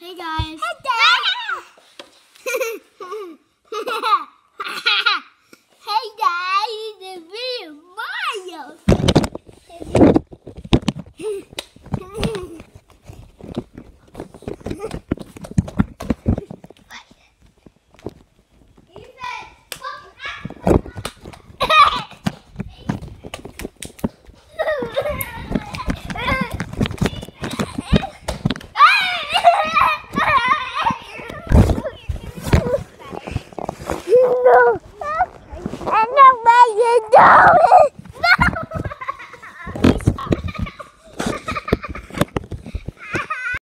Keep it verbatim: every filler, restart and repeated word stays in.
Hey guys. Hey Dad. Hey Dad, it's a video Mario. No, I know what you do.